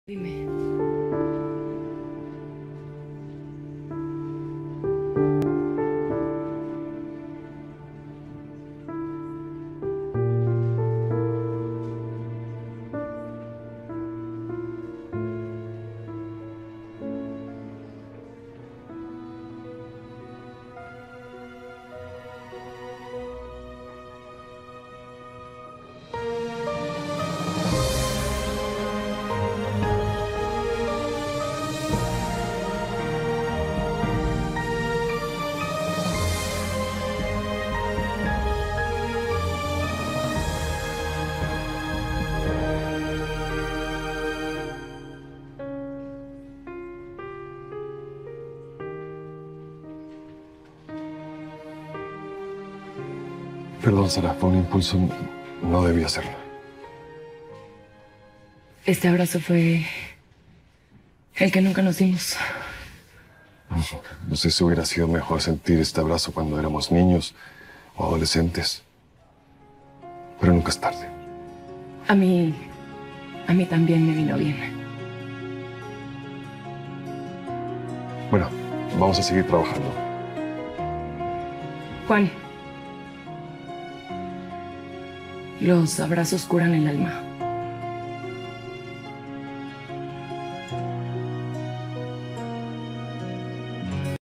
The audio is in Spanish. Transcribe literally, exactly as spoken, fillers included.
Dime. Perdón, Sara, fue un impulso. No debía hacerlo. Este abrazo fue el que nunca nos dimos. No sé si hubiera sido mejor sentir este abrazo cuando éramos niños o adolescentes. Pero nunca es tarde. A mí, a mí también me vino bien. Bueno, vamos a seguir trabajando. Juan, los abrazos curan el alma.